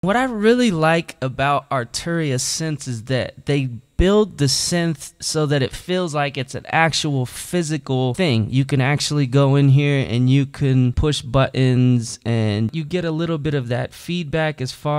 What I really like about Arturia synths is that they build the synth so that it feels like it's an actual physical thing. You can actually go in here and you can push buttons and you get a little bit of that feedback as far